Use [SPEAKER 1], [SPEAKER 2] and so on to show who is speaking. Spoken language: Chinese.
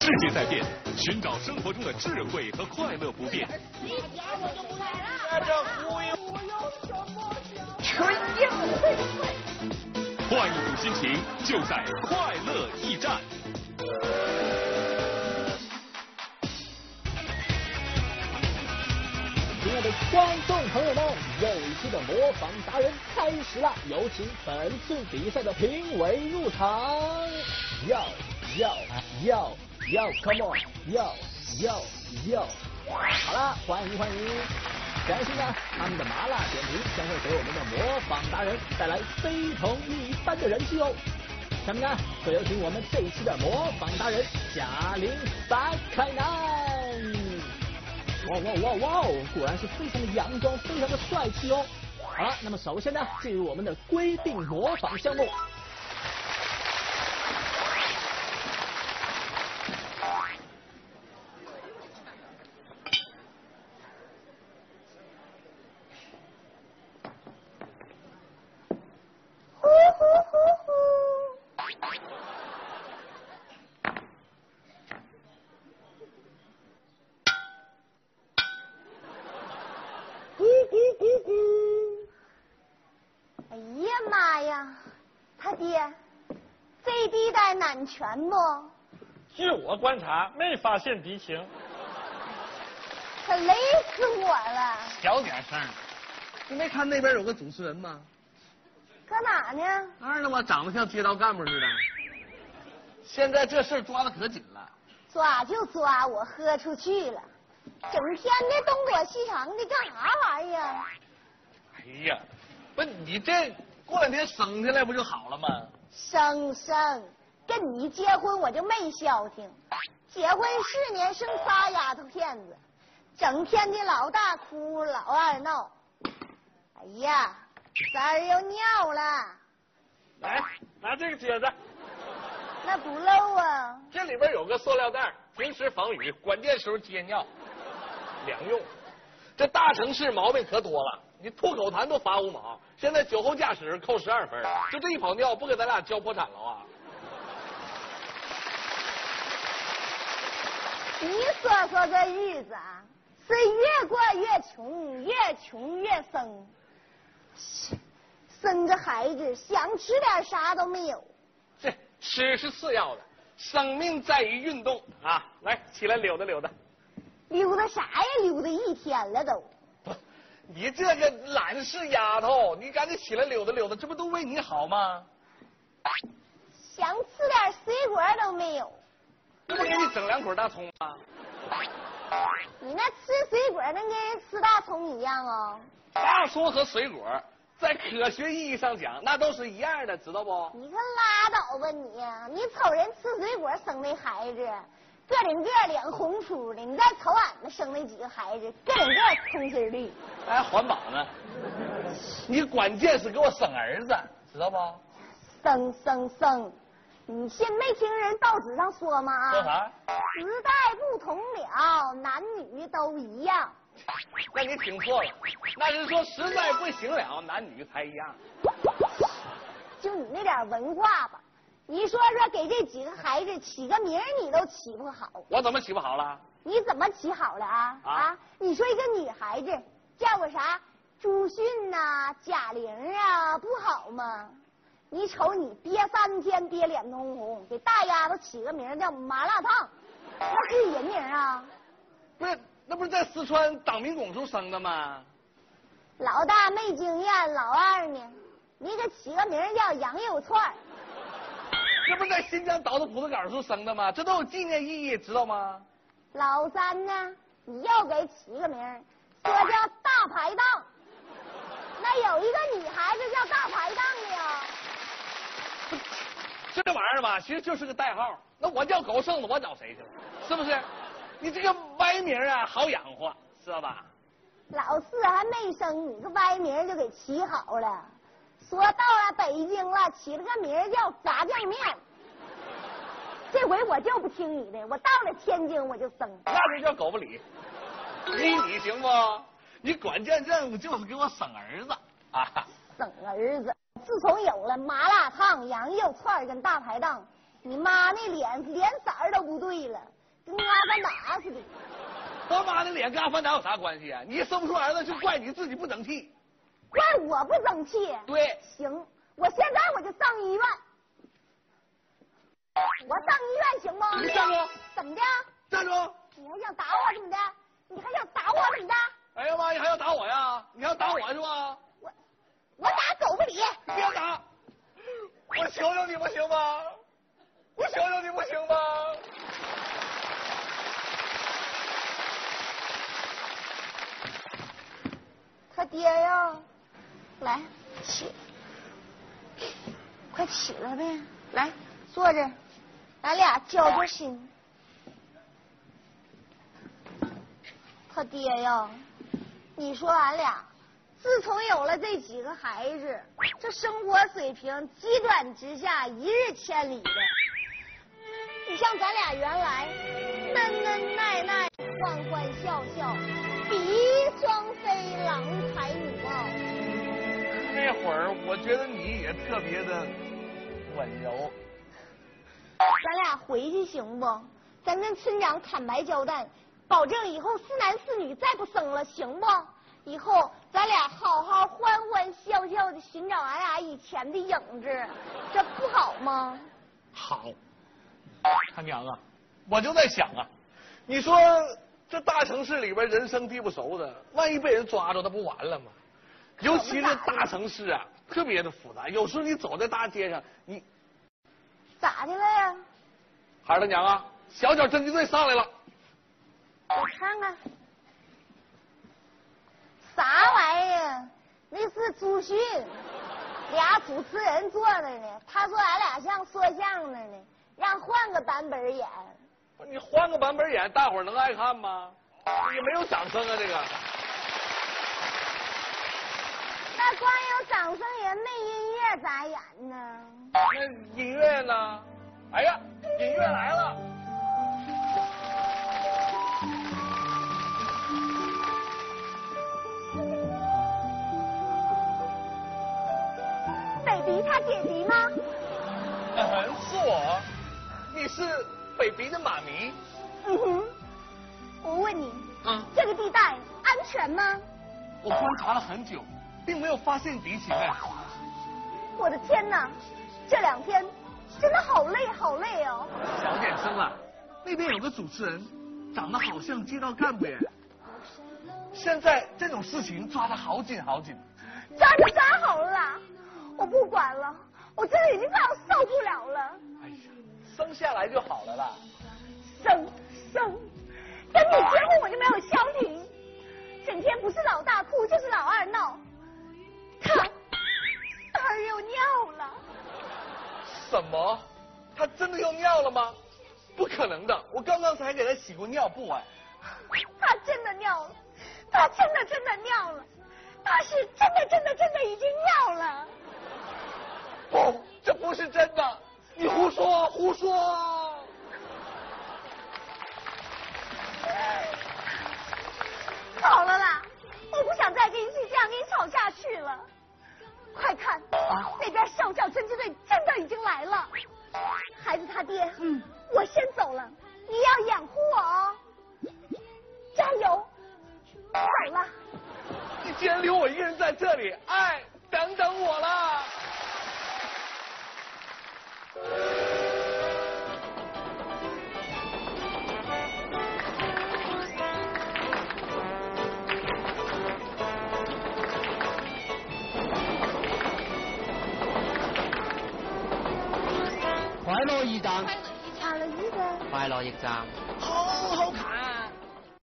[SPEAKER 1] 世界在变，寻找生活中的智慧和快乐不变。
[SPEAKER 2] 你家我就不来了。
[SPEAKER 3] 这忽悠
[SPEAKER 2] 我有什么想？
[SPEAKER 3] 纯硬。
[SPEAKER 1] 换一种心情，就在快乐驿站。
[SPEAKER 4] 亲爱的观众朋友们，又一期的模仿达人开始了，有请本次比赛的评委入场。Come on，好了，欢迎！相信呢，他们的麻辣点评将会给我们的模仿达人带来非同一般的人气哦。下面呢，就有请我们这一期的模仿达人贾玲3开南。哇！果然是非常的阳光，非常的帅气哦。好了，那么首先呢，进入我们的规定模仿项目。
[SPEAKER 2] 哎呀妈呀，他爹，这地带男权不？
[SPEAKER 3] 据我观察，没发现敌情。
[SPEAKER 2] 可累死我了！
[SPEAKER 3] 小点声，你没看那边有个主持人吗？
[SPEAKER 2] 搁哪呢？
[SPEAKER 3] 那儿呢嘛，长得像街道干部似的。现在这事抓得可紧了。
[SPEAKER 2] 抓就抓，我喝出去了。整天的东躲西藏的，干啥玩意儿？
[SPEAKER 3] 哎呀，不，你这过两天生下来不就好了吗？
[SPEAKER 2] 生，跟你结婚我就没消停，结婚4年生仨丫头片子，整天的老大哭老二闹。哎呀，三儿又尿了。
[SPEAKER 3] 来，拿这个接着。
[SPEAKER 2] 那不漏啊。
[SPEAKER 3] 这里边有个塑料袋，平时防雨，关键时候接尿，两用。这大城市毛病可多了，你吐口痰都罚5毛，现在酒后驾驶扣12分，就这一泡尿不给咱俩交破产了啊？
[SPEAKER 2] 你说说这日子啊，是越过越穷，越穷越生。生个孩子想吃点啥都没有。
[SPEAKER 3] 这吃是次要的，生命在于运动啊！来，起来溜达溜达。
[SPEAKER 2] 溜达啥呀？溜达1天了都。
[SPEAKER 3] 不，你这个懒事丫头，你赶紧起来溜达溜达，这不都为你好吗？
[SPEAKER 2] 想吃点水果都没有。
[SPEAKER 3] 这不给你整2捆大葱吗？
[SPEAKER 2] 你那吃水果能跟人吃大葱一样哦？
[SPEAKER 3] 大葱和水果在科学意义上讲，那都是一样的，知道不？
[SPEAKER 2] 你可拉倒吧你！你瞅人吃水果生那孩子，个顶个脸红扑的，你再瞅俺们生那几个孩子，个顶个通心绿。
[SPEAKER 3] 还环保呢。你关键是给我生儿子，知道不？
[SPEAKER 2] 生，你信没听人报纸上说吗？
[SPEAKER 3] 说啥？
[SPEAKER 2] 时代不同了，男女都一样。
[SPEAKER 3] 那你听错了，那是说时代不行了，男女才一样。
[SPEAKER 2] 就你那点文化吧，你说给这几个孩子起个名你都起不好。
[SPEAKER 3] 我怎么起不好了？
[SPEAKER 2] 你怎么起好了啊？你说一个女孩子叫个啥朱迅呐、贾玲啊，不好吗？你瞅你憋3天憋脸通红，给大丫头起个名叫麻辣烫，那是人名啊？
[SPEAKER 3] 不是，那不是在四川当民工时候生的吗？
[SPEAKER 2] 老大没经验，老二呢？你给起个名叫羊肉串。
[SPEAKER 3] 这不是在新疆倒腾葡萄干时候生的吗？这都有纪念意义，知道吗？
[SPEAKER 2] 老三呢？你又给起个名，说叫大排档。那有一个女孩子叫大排档的呀。
[SPEAKER 3] 这玩意儿吧，其实就是个代号。那我叫狗剩子，我找谁去了？是不是？你这个歪名啊，好养活，知道吧？
[SPEAKER 2] 老四还没生，你个歪名就给起好了。说到了北京了，起了个名叫炸酱面。这回我就不听你的，我到了天津我就生。
[SPEAKER 3] 那就叫狗不理。你行不？你关键任务就是给我生儿子啊！
[SPEAKER 2] 生儿子。自从有了麻辣烫、羊肉串跟大排档， 你妈那脸色儿都不对了，跟阿凡达似的。
[SPEAKER 3] 我妈的脸跟阿凡达有啥关系啊？你生不出儿子就怪你自己不争气。
[SPEAKER 2] 怪我不争气。
[SPEAKER 3] 对。
[SPEAKER 2] 行，我现在我就上医院。我上医院行吗？
[SPEAKER 3] 你站住！
[SPEAKER 2] 怎么的？
[SPEAKER 3] 站住！
[SPEAKER 2] 你还想打我怎么的？你还想打我怎么的？
[SPEAKER 3] 哎呀妈，你还要打我呀？你还要打我是吧？
[SPEAKER 2] 我打狗不理。
[SPEAKER 3] 别打！我求求你不行吗？我求求你不行吗？
[SPEAKER 2] 他爹呀，来起，快起来呗！来坐着，咱俩交交心。他爹呀，你说俺俩自从有了这几个孩子，这生活水平急转直下，一日千里的。你像咱俩原来嫩嫩耐耐、欢欢笑笑，比双飞郎才女貌。
[SPEAKER 3] 那会儿我觉得你也特别的温柔。
[SPEAKER 2] 咱俩回去行不？咱跟村长坦白交代，保证以后4男4女再不生了，行不？以后咱俩好好欢欢笑笑的寻找俺俩以前的影子，这不好吗？
[SPEAKER 3] 好。他娘啊，我就在想啊，你说这大城市里边人生地不熟的，万一被人抓着，那不完了吗？尤其是大城市啊，特别的复杂。有时候你走在大街上，你
[SPEAKER 2] 咋的了呀？
[SPEAKER 3] 孩儿他娘啊，小脚侦缉队上来了。
[SPEAKER 2] 我看看，啥玩意儿？那是朱迅，俩主持人坐那呢。他说俺俩像说相声的呢，让换个版本演。
[SPEAKER 3] 你换个版本演，大伙儿能爱看吗？也没有掌声啊，这个。
[SPEAKER 2] 那光有掌声也没音乐咋演呢？
[SPEAKER 3] 那音乐呢？哎呀，音乐来了。
[SPEAKER 2] baby 他姐姐吗？
[SPEAKER 3] 是我。你是baby的妈咪？
[SPEAKER 2] 嗯哼。我问你，这个地带安全吗？
[SPEAKER 3] 我观察了很久，并没有发现敌情哎。
[SPEAKER 2] 我的天哪，这2天真的好累好累哦。
[SPEAKER 3] 小点声了，那边有个主持人，长得好像街道干部耶。现在这种事情抓得好紧好紧。
[SPEAKER 2] 抓就抓好了啦，我不管了，我真的已经快要受不了了。
[SPEAKER 3] 哎呀，生下来就好了啦。
[SPEAKER 2] 生，跟你结婚我就没有消停，整天不是老大哭就是老二闹，他儿又尿了。
[SPEAKER 3] 什么？他真的又尿了吗？不可能的，我刚刚才给他洗过尿布哎。
[SPEAKER 2] 他真的尿了，他真的尿了，他是真的已经尿了。
[SPEAKER 3] 不，这不是真的，你胡说。
[SPEAKER 2] 好了啦，我不想再跟你这样跟你吵下去了。快看，那边小脚侦缉队真的已经来了。孩子他爹，我先走了，你要掩护我哦。加油！走了。
[SPEAKER 3] 你竟然留我一个人在这里，哎，等等我啦！
[SPEAKER 5] 快樂驛站，
[SPEAKER 2] 快樂驛站，
[SPEAKER 5] 快樂驛站，
[SPEAKER 3] 好好看。